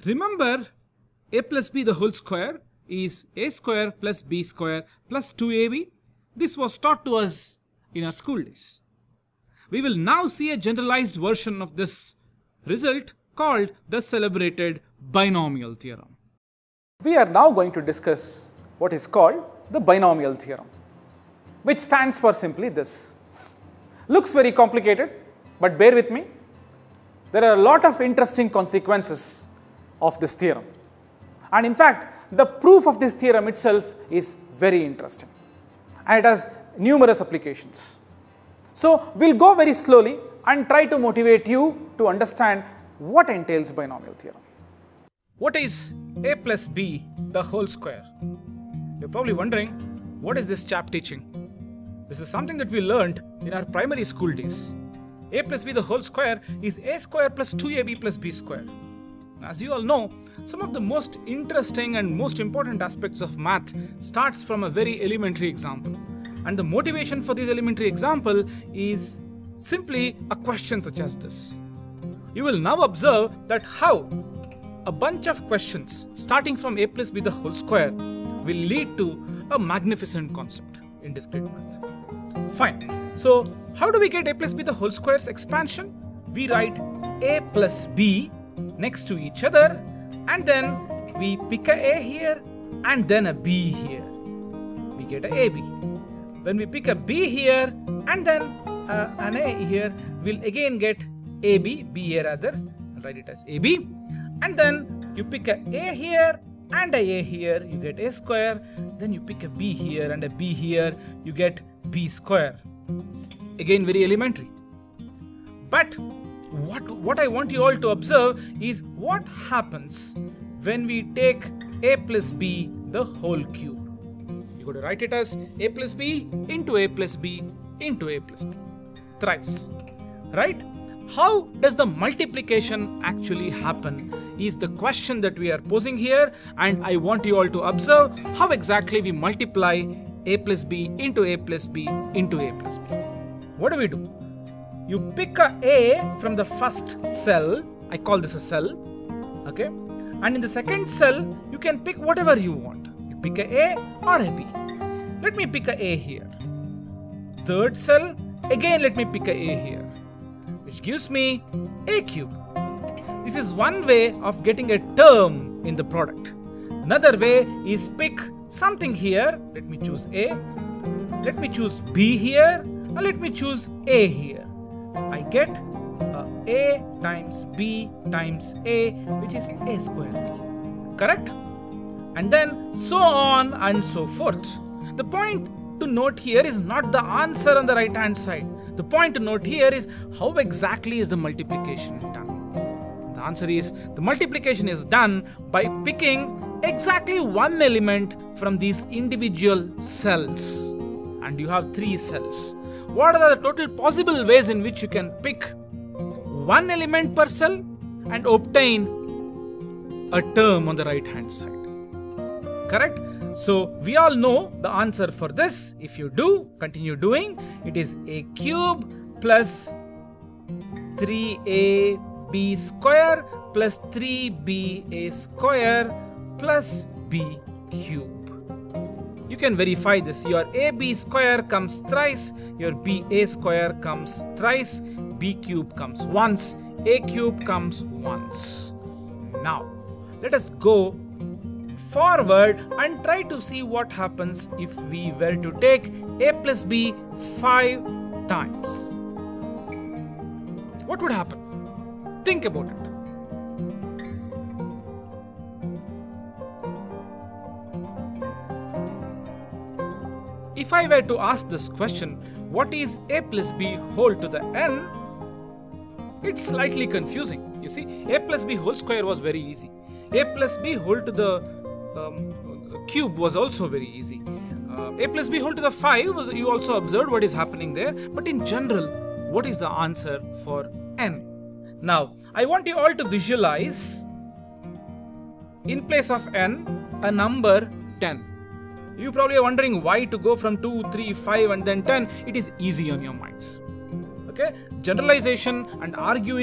Remember, a plus b the whole square is a square plus b square plus 2ab. This was taught to us in our school days. We will now see a generalized version of this result called the celebrated binomial theorem. We are now going to discuss what is called the binomial theorem, which stands for simply this. Looks very complicated, but bear with me. There are a lot of interesting consequences of this theorem. And in fact, the proof of this theorem itself is very interesting. And it has numerous applications. So we'll go very slowly and try to motivate you to understand what entails binomial theorem. What is a plus b the whole square? You're probably wondering, what is this chap teaching? This is something that we learned in our primary school days. A plus b the whole square is a square plus 2ab plus b square. As you all know, some of the most interesting and most important aspects of math starts from a very elementary example. And the motivation for this elementary example is simply a question such as this. You will now observe that how a bunch of questions starting from a plus b the whole square will lead to a magnificent concept in discrete math. Fine. So how do we get a plus b the whole square's expansion? We write a plus b next to each other, and then we pick a here and then a b here. We get a ab. When we pick a b here and then an a here, we'll again get ab, b here rather, I'll write it as ab. And then you pick a here and a here, you get a square. Then you pick a b here and a b here, you get b square. Again, very elementary. But what I want you all to observe is what happens when we take a plus b the whole cube. You're going to write it as a plus b into a plus b into a plus b. Thrice. Right? How does the multiplication actually happen is the question that we are posing here, and I want you all to observe how exactly we multiply a plus b into a plus b into a plus b. What do? You pick a from the first cell, I call this a cell, okay? And in the second cell, you can pick whatever you want. You pick a or a b. Let me pick a here. Third cell, again let me pick a here, which gives me a cube. This is one way of getting a term in the product. Another way is pick something here. Let me choose a. Let me choose b here. And let me choose a here. I get a times b times a, which is a square b. Correct? And then so on and so forth. The point to note here is not the answer on the right hand side. The point to note here is how exactly is the multiplication done. The answer is the multiplication is done by picking exactly one element from these individual cells. And you have 3 cells. What are the total possible ways in which you can pick one element per cell and obtain a term on the right hand side? Correct? So we all know the answer for this. If you do, continue doing. It is a cube plus 3ab square plus 3ba square plus b cube. You can verify this. Your ab square comes thrice, your ba square comes thrice, b cube comes once, a cube comes once. Now, let us go forward and try to see what happens if we were to take a plus b 5 times. What would happen? Think about it. If I were to ask this question, what is a plus b whole to the n? It's slightly confusing. You see, a plus b whole square was very easy. A plus b whole to the cube was also very easy. A plus b whole to the 5 was, you also observed what is happening there. But in general, what is the answer for n? Now, I want you all to visualize in place of n a number 10. You probably are wondering why to go from 2, 3, 5 and then 10. It is easy on your minds. Okay? Generalization and arguing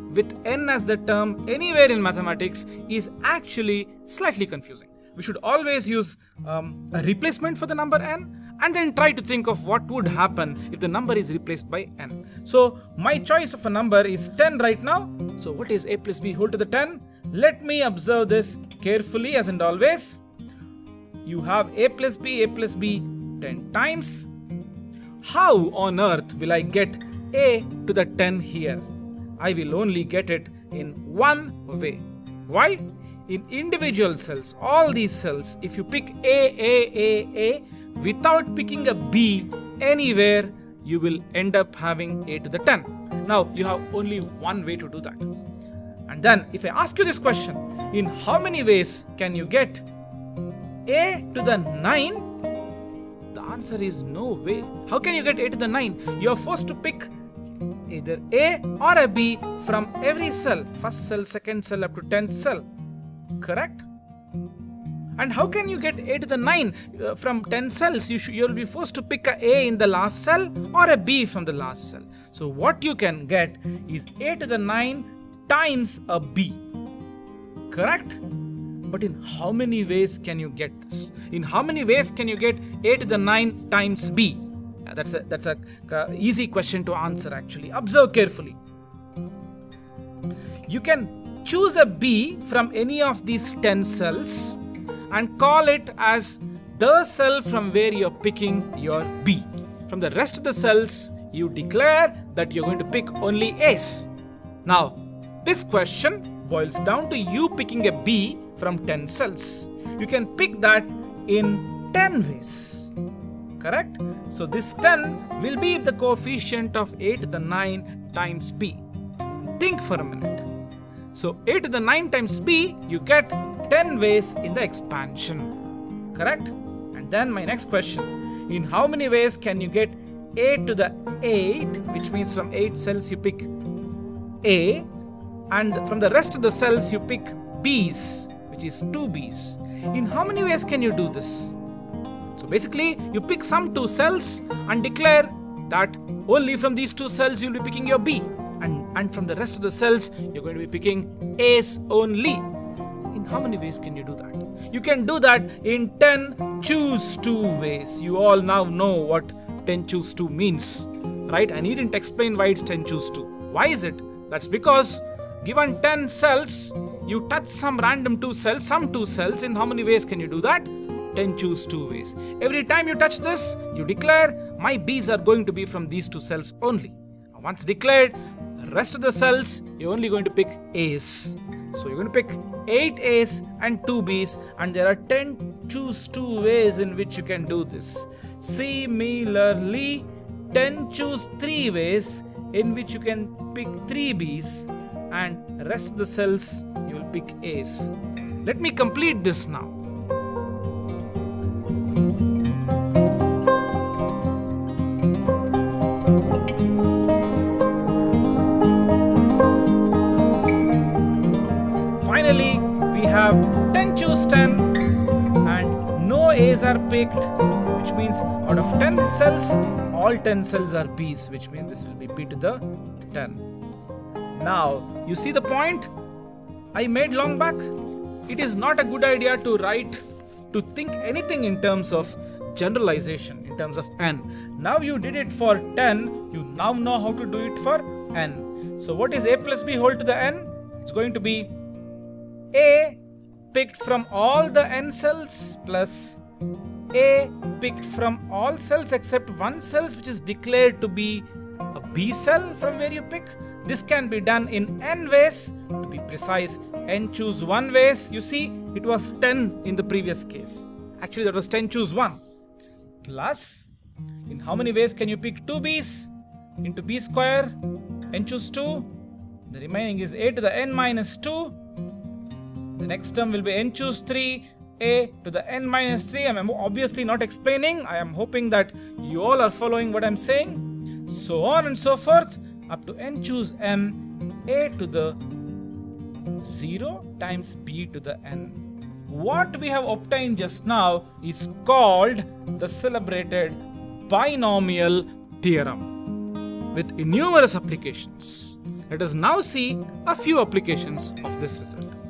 with n as the term anywhere in mathematics is actually slightly confusing. We should always use a replacement for the number n and then try to think of what would happen if the number is replaced by n. So my choice of a number is 10 right now. So what is a plus b whole to the 10? Let me observe this carefully as and always. You have a plus b 10 times. How on earth will I get a to the 10 here? I will only get it in one way. Why? In individual cells, all these cells, if you pick A without picking a B anywhere, you will end up having a to the 10. Now, you have only one way to do that. And then, if I ask you this question, in how many ways can you get a to the 9? The answer is no way. How can you get a to the 9? You are forced to pick either a or a b from every cell, first cell, second cell up to 10th cell. Correct? And how can you get a to the 9 from 10 cells? You'll be forced to pick a in the last cell or a b from the last cell. So what you can get is a to the 9 times a b. Correct? But in how many ways can you get this? In how many ways can you get a to the 9 times b? That's a easy question to answer actually. Observe carefully. You can choose a b from any of these 10 cells and call it as the cell from where you're picking your b. From the rest of the cells, you declare that you're going to pick only a's. Now, this question boils down to you picking a b from 10 cells. You can pick that in 10 ways. Correct? So this 10 will be the coefficient of a to the 9 times b. Think for a minute. So a to the 9 times b, you get 10 ways in the expansion. Correct? And then my next question. In how many ways can you get a to the 8, which means from 8 cells you pick a, and from the rest of the cells you pick b's, which is 2 b's. In how many ways can you do this? So basically, you pick some 2 cells and declare that only from these 2 cells you'll be picking your b, and from the rest of the cells you're going to be picking a's only. In how many ways can you do that? You can do that in 10 choose 2 ways. You all now know what 10 choose 2 means, right? I needn't explain why it's 10 choose 2. Why is it? That's because given 10 cells, you touch some random 2 cells, some 2 cells. In how many ways can you do that? 10 choose 2 ways. Every time you touch this, you declare my b's are going to be from these 2 cells only. Once declared, the rest of the cells, you're only going to pick a's. So you're going to pick 8 a's and 2 b's, and there are 10 choose 2 ways in which you can do this. Similarly, 10 choose 3 ways in which you can pick 3 b's, and the rest of the cells you will pick a's. Let me complete this now. Finally, we have 10 choose 10 and no a's are picked, which means out of 10 cells, all 10 cells are b's, which means this will be b to the 10. Now, you see the point I made long back? It is not a good idea to think anything in terms of generalization, in terms of n. Now you did it for 10, you now know how to do it for n. So what is a plus b whole to the n? It's going to be a picked from all the n cells plus a picked from all cells except one cell which is declared to be a b cell from where you pick. This can be done in n ways. To be precise, n choose 1 ways. You see, it was 10 in the previous case. Actually, that was 10 choose 1. Plus, in how many ways can you pick 2 b's? Into b square, n choose 2. The remaining is a to the n minus 2. The next term will be n choose 3, a to the n minus 3. I am obviously not explaining. I am hoping that you all are following what I am saying. So on and so forth up to n choose m, a to the 0 times b to the n. What we have obtained just now is called the celebrated binomial theorem with numerous applications. Let us now see a few applications of this result.